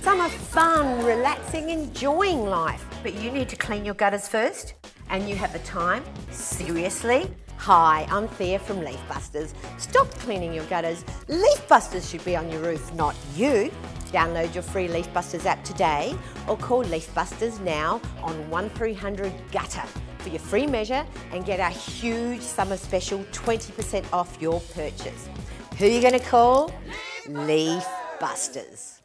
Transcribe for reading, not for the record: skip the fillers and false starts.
Summer fun, relaxing, enjoying life. But you need to clean your gutters first, and you have the time? Seriously? Hi, I'm Thea from Leaf Busters. Stop cleaning your gutters. Leaf Busters should be on your roof, not you. Download your free Leaf Busters app today or call Leaf Busters now on 1300 Gutter for your free measure and get our huge summer special 20% off your purchase. Who are you going to call? Leaf Busters.